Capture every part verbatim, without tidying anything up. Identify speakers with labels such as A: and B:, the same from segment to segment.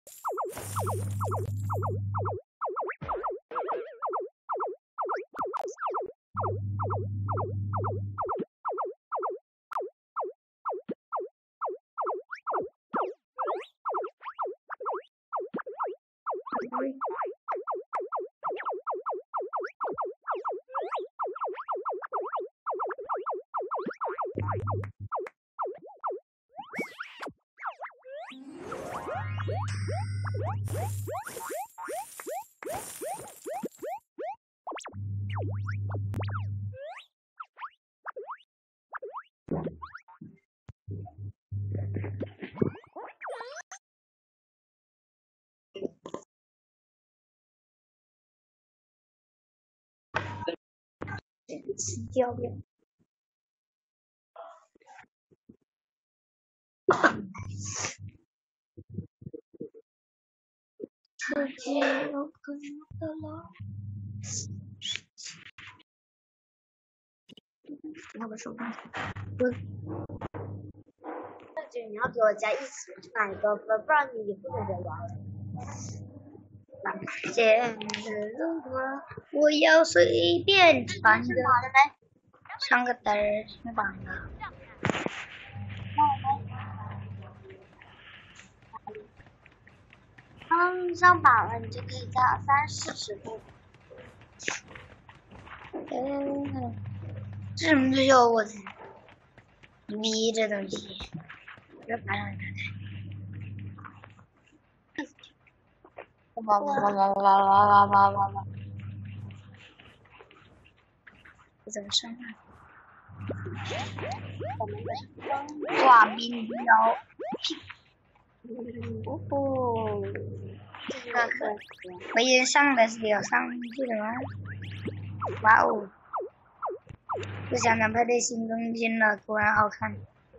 A: 吃掉了。世界有可能的了。那个手办，我那就你要给我加一起买一个分，不然你以后就别玩了。简直如果我要随便穿个上个灯儿是吧？刚上榜了，你就可以加三四十度。嗯，这什么东西？我操！逼这东西，这爬上去。哇哇哇哇哇哇哇哇哇！这怎么升啊？挂冰雕。哦吼！这个没人上的是要上去的吗？哇哦！不想男排的新更新了，果然好看。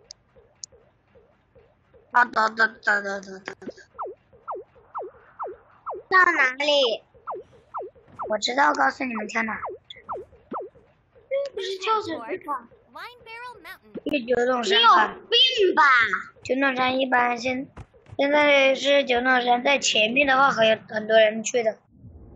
A: 啊哒哒哒哒哒哒！到哪里？我知道，告诉你们跳哪。这不是跳水飞场。去九洞山吧。你有病吧？九洞山一般现现在是九洞山，在前面的话还有很多人去的。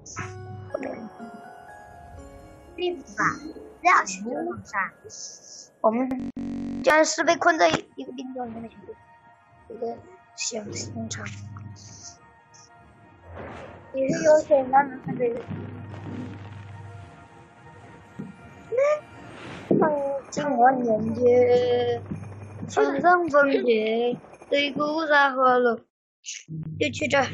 A: 病吧？不要去九洞山。我们家是被困在一个冰洞里面，一个小新场。你是有选到能看这个？今晚人节，山上风节，对鼓沙河路，就去这儿。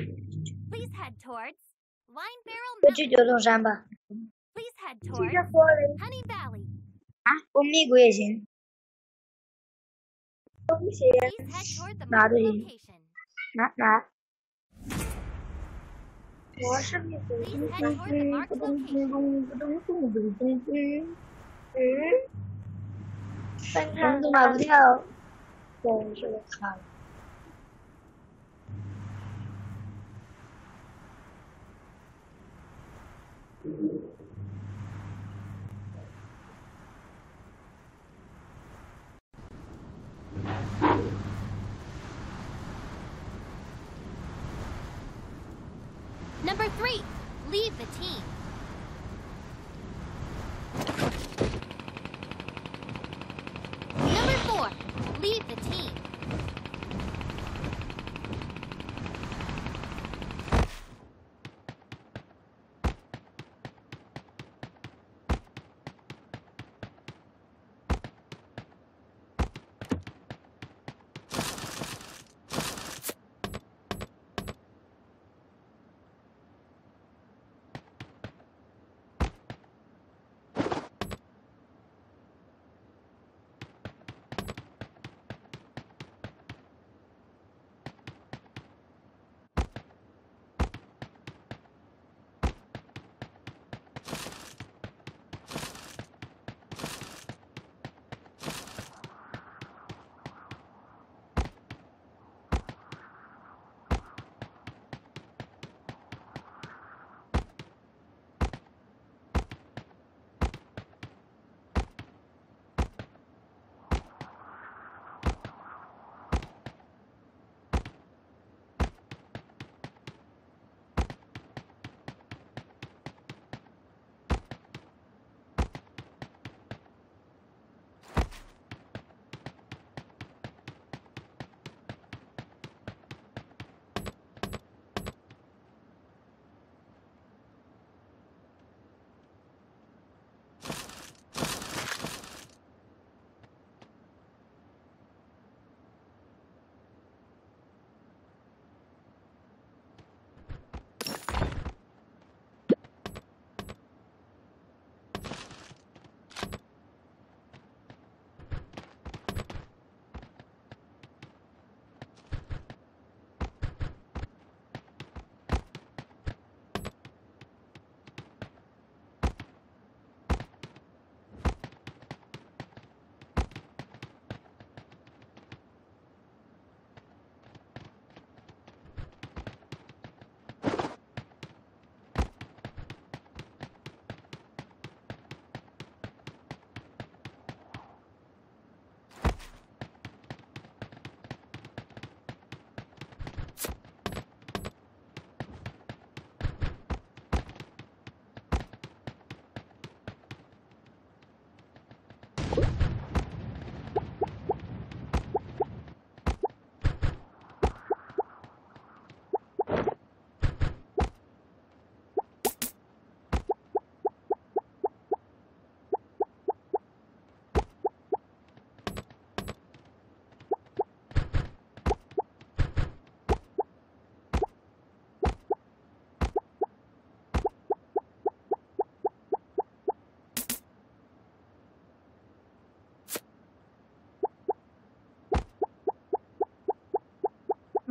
A: 就去九洞山吧。去这坡里。啊，红米谷也行。东西哪都行。哪哪？我是蜜谷。咚咚咚咚咚咚咚咚咚咚。嗯。反正都买不掉。真是的看。
B: Number three, leave the team. Number four, leave the team.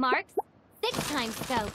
B: Marks, six times scope.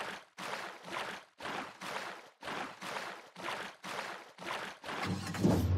A: You